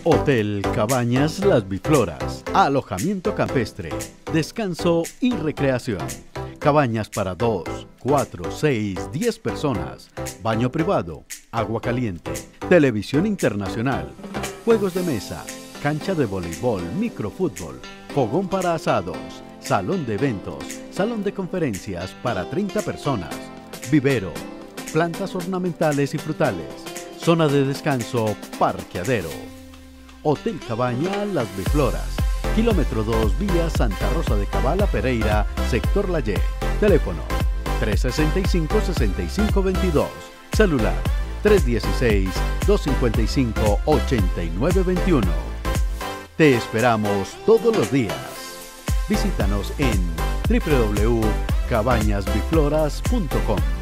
Hotel Cabañas Las Bifloras, alojamiento campestre, descanso y recreación. Cabañas para 2, 4, 6, 10 personas, baño privado, agua caliente, televisión internacional, juegos de mesa, cancha de voleibol, microfútbol, fogón para asados, salón de eventos, salón de conferencias para 30 personas, vivero, plantas ornamentales y frutales, zona de descanso, parqueadero. Hotel Cabaña Las Bifloras, kilómetro 2, vía Santa Rosa de Cabala, Pereira, sector La Ye. Teléfono 365-6522. Celular 316-255-8921. Te esperamos todos los días. Visítanos en www.cabañasbifloras.com.